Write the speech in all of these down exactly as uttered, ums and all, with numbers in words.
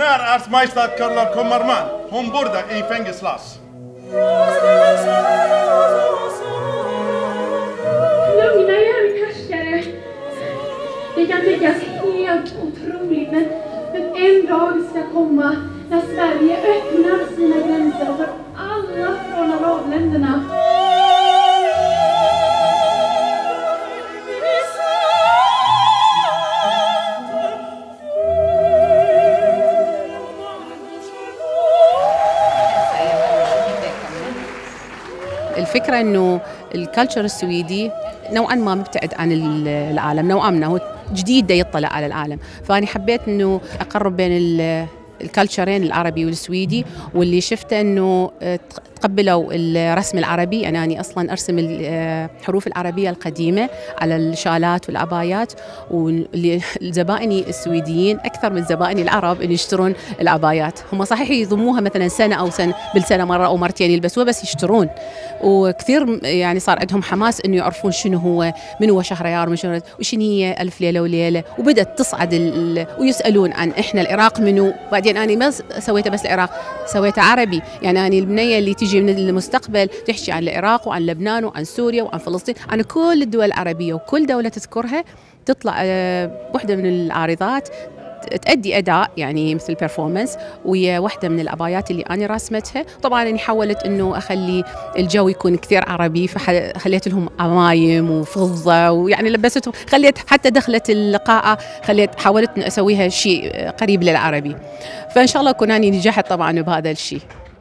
Här är majestad Karl Kommarman. Hon borde i fängelselas. Lugna er, härskare. Det kan tyckas helt otroligt, men, men en dag ska komma när Sverige öppnar sina gränser för alla från arabländerna. الفكرة إنه الكالتشر السويدي نوعاً ما مبتعد عن العالم، نوعاً ما هو جديد يطلع على العالم، فأنا حبيت إنه أقرب بين الكالتشرين العربي والسويدي، واللي شفته إنه تقبلوا الرسم العربي. يعني أنا أصلاً أرسم الحروف العربية القديمة على الشالات والعبايات، والزبائني السويديين أكثر من زبائني العرب اللي يشترون العبايات. هم صحيح يضموها مثلاً سنة أو سنة بالسنة مرة أو مرتين يلبسوها، بس يشترون. وكثير يعني صار عندهم حماس إنه يعرفون شنو هو، من هو شهريار، من شنو وشنو هي ألف ليلة وليلة، وبدأت تصعد ويسألون عن إحنا العراق منو. بعدين أنا ما سويته بس العراق، سويته عربي. يعني أنا البنية اللي تجي من المستقبل تحكي عن العراق وعن لبنان وعن سوريا وعن فلسطين، عن كل الدول العربية، وكل دولة تذكرها تطلع واحدة من العارضات تأدي أداء يعني مثل performance، وهي واحدة من العبايات اللي أنا رسمتها. طبعاً أنا حاولت إنه أخلي الجو يكون كثير عربي، فخليت لهم عمايم وفضة، ويعني لبستهم، خليت حتى دخلت القاعة خليت حاولت إن أسويها شيء قريب للعربي. فإن شاء الله أكون أنا نجحت طبعاً بهذا الشيء.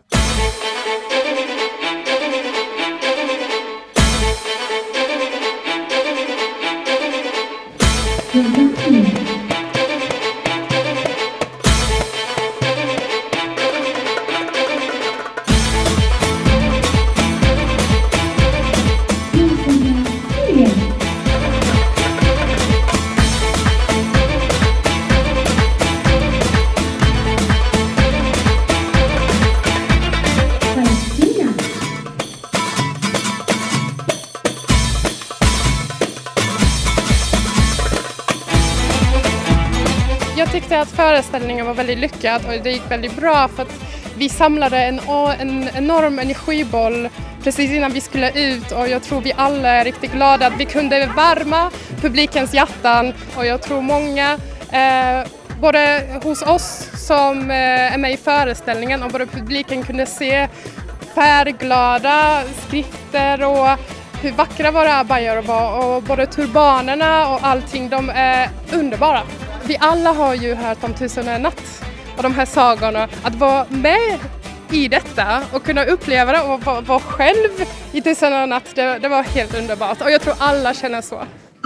Jag tyckte att föreställningen var väldigt lyckad och det gick väldigt bra för att vi samlade en, en enorm energiboll precis innan vi skulle ut, och jag tror vi alla är riktigt glada att vi kunde värma publikens hjärtan, och jag tror många eh, både hos oss som eh, är med i föreställningen och både publiken kunde se färgglada skrifter och hur vackra våra abajor var, och både turbanerna och allting, de är underbara. Vi alla har ju hört om Tusen och en natt och de här sagorna. Att vara med i detta och kunna uppleva det och vara, vara själv i Tusen och en natt, det, det var helt underbart. Och jag tror alla känner så.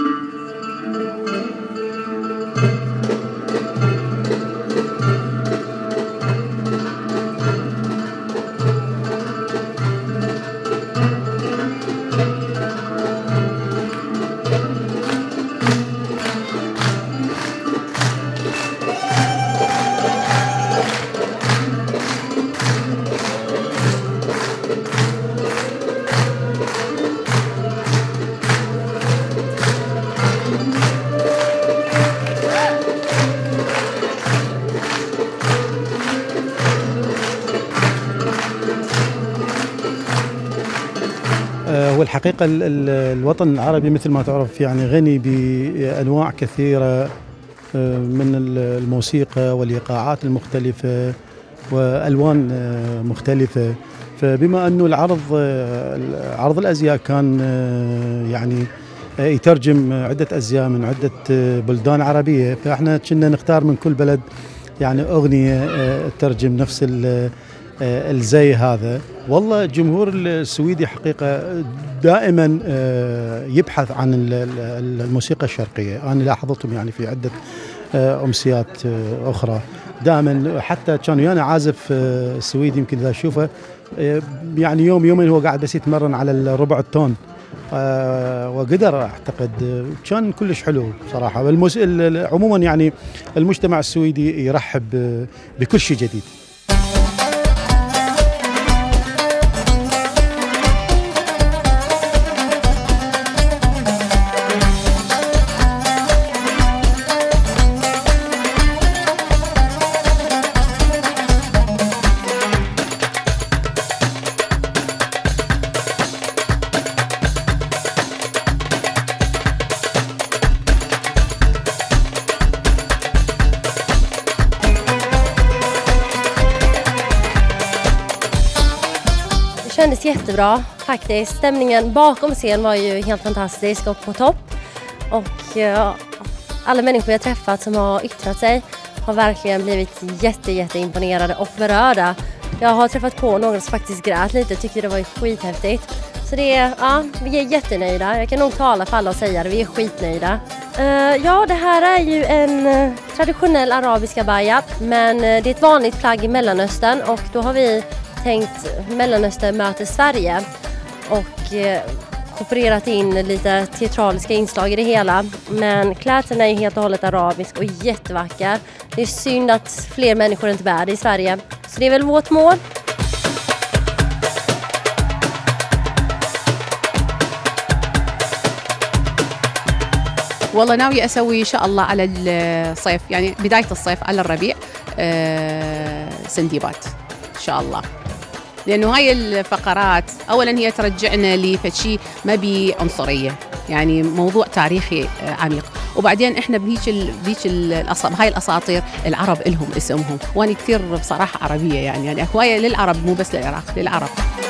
والحقيقة الوطن العربي مثل ما تعرف يعني غني بأنواع كثيرة من الموسيقى والإيقاعات المختلفة وألوان مختلفة. فبما أنه العرض عرض الأزياء كان يعني يترجم عدة أزياء من عدة بلدان عربية، فإحنا كنا نختار من كل بلد يعني أغنية تترجم نفس الزي هذا. والله الجمهور السويدي حقيقة دائما يبحث عن الموسيقى الشرقية. أنا لاحظتهم يعني في عدة أمسيات أخرى دائما، حتى كان ويانا عازف سويدي يمكن إذا أشوفه يعني يوم يومين هو قاعد بس يتمرن على الربع التون، وقدر أعتقد كان كلش حلو صراحة. والموس... عموما يعني المجتمع السويدي يرحب بكل شيء جديد. kändes jättebra faktiskt. Stämningen bakom scen var ju helt fantastisk och på topp. Och ja, alla människor jag träffat som har yttrat sig har verkligen blivit jätte, jätte imponerade och berörda. Jag har träffat på några som faktiskt grät lite, tyckte det var skithäftigt. Så det är, ja, vi är jättenöjda. Jag kan nog tala för alla och säga det, vi är skitnöjda. Uh, ja, det här är ju en uh, traditionell arabisk abaya, men uh, det är ett vanligt plagg i Mellanöstern och då har vi tänkt Mellanöstern möter Sverige och uh, opererat in lite teatraliska inslag i det hela. Men klädseln är ju helt och hållet arabisk och jättevacker. Det är synd att fler människor inte bär det i Sverige. Så det är väl vårt mål. والله ناوية أسوي إن شاء الله على الصيف، يعني بداية الصيف على الربيع سنديبات إن شاء الله، لأنه هاي الفقرات أولاً هي ترجعنا لفشي ما بي عنصرية، يعني موضوع تاريخي عميق، وبعدين إحنا بهيك ال بهيك الأصاب هاي الأساطير العرب إلهم اسمهم، وأنا كثير بصراحة عربية يعني يعني هواية للعرب مو بس للعراق، للعرب.